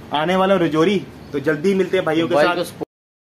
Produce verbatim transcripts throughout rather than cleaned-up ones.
आने वाला रजौरी, तो जल्दी मिलते हैं भाइयों के साथ।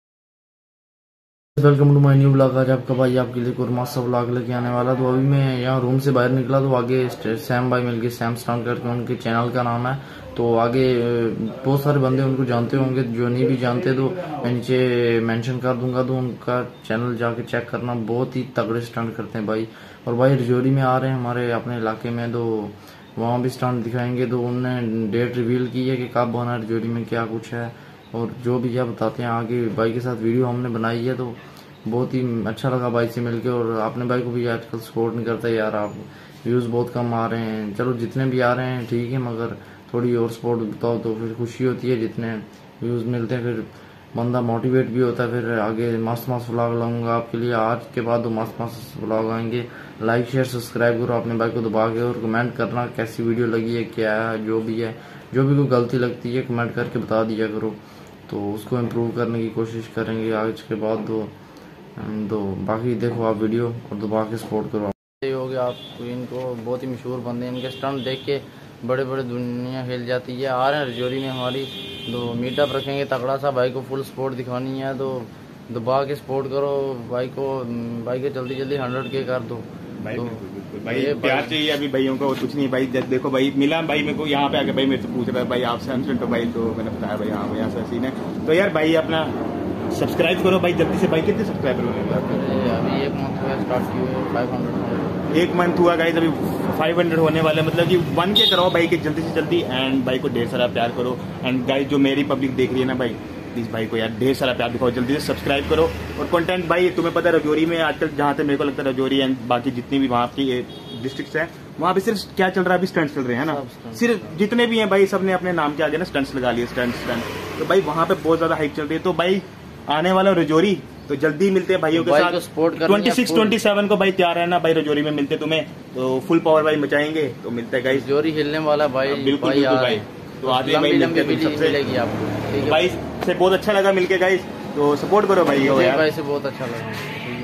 Welcome to my new blog. आज आपका भाई आपके लिए कोई मास्टर ब्लॉग लेके आने वाला। तो अभी मैं यहाँ रूम से बाहर निकला तो आगे सैम भाई मिल गए, सैम स्टाउन करके उनके चैनल का नाम है। तो आगे बहुत सारे बंदे उनको जानते होंगे, जो नहीं भी जानते तो मैं नीचे मेंशन कर दूंगा, तो उनका चैनल जाके चेक करना। बहुत ही तगड़े स्टंट करते हैं भाई। और भाई रजौरी में आ रहे हैं हमारे अपने इलाके में, तो वहाँ भी स्टंट दिखाएंगे। तो उन्होंने डेट रिवील की है कि कब होना है रजौरी में, क्या कुछ है और जो भी है बताते हैं आगे। भाई के साथ वीडियो हमने बनाई है, तो बहुत ही अच्छा लगा भाई से मिलके। और अपने भाई को भी आजकल सपोर्ट नहीं करता यार, आप व्यूज़ बहुत कम आ रहे हैं। चलो जितने भी आ रहे हैं ठीक है, मगर थोड़ी और सपोर्ट बताओ तो फिर खुशी होती है। जितने व्यूज़ मिलते हैं फिर बंदा मोटिवेट भी होता है, फिर आगे मस्त मस्त व्लॉग लाऊंगा आपके लिए। आज के बाद तो मस्त मस्त व्लॉग आएंगे। लाइक शेयर सब्सक्राइब करो अपने भाई को दबा के, और कमेंट करना कैसी वीडियो लगी है, क्या है, जो भी है। जो भी कोई गलती लगती है कमेंट करके बता दिया करो, तो उसको इम्प्रूव करने की कोशिश करेंगे आज के बाद। तो तो बाकी देखो आप वीडियो और दबा के सपोर्ट करो। हो गया आप इनको बहुत ही मशहूर बंदे, इनके स्टंट देख के बड़े बड़े दुनिया हिल जाती है। आ रहे हैं रजौरी में हमारी, तो मीटअप रखेंगे तगड़ा सा। भाई को फुल सपोर्ट दिखानी है, तो दबा के सपोर्ट करो भाई को। भाई के जल्दी जल्दी हंड्रेड के कर दो भाई। तो भाई प्यार चाहिए अभी भाइयों को, कुछ नहीं भाई। देखो भाई मिला भाई मेरे को यहाँ पे आके, भाई मेरे से पूछ रहा है भाई आपसे हमसे, तो भाई तो मैंने बताया भाई हाँ भाई ऐसा सीन है। तो यार भाई अपना सब्सक्राइब करो भाई जल्दी से। भाई कितने सब्सक्राइबर होने? अभी एक मंथ हुआ स्टार्ट किए, फाइव हंड्रेड एक मंथ हुआ गाइस, अभी फाइव हंड्रेड होने वाले, मतलब कि वन के कराओ भाई के जल्दी से जल्दी। एंड भाई को ढेर सारा प्यार करो। एंड गाइस जो मेरी पब्लिक देख रही है ना भाई, प्लीज भाई को यार ढेर सारा प्यार दिखाओ, जल्दी से सब्सक्राइब करो। और कंटेंट भाई तुम्हें पता है रजौरी में आजकल जहाँ तक मेरे को लगता है, रजौरी एंड बाकी जितनी भी वहाँ की डिस्ट्रिक्ट है, वहाँ पे सिर्फ क्या चल रहा है, अभी स्टंट्स चल रहे हैं ना। सिर्फ जितने भी हैं भाई सब ने अपने नाम के आगे ना स्टंट्स लगा लिए, स्टंट स्टंट। तो भाई वहाँ पे बहुत ज्यादा हाइप चल रही है। तो भाई आने वाला रजौरी, तो जल्दी मिलते हैं भाइयों के साथ। Support twenty six twenty seven को भाई तैयार है ना भाई, रजौरी में मिलते तुम्हें। तो फुल पावर भाई मचाएंगे, तो मिलते हैं गाइस। रजौरी हिलने वाला भाई, बिल्कुल बिल्कुल भाई। तो आते हैं भाई मिलते हैं सबसे आपको। भाई से बहुत अच्छा लगा मिलके गाइस, तो सपोर्ट करो भाई। भाई से बहुत अच्छा लगा।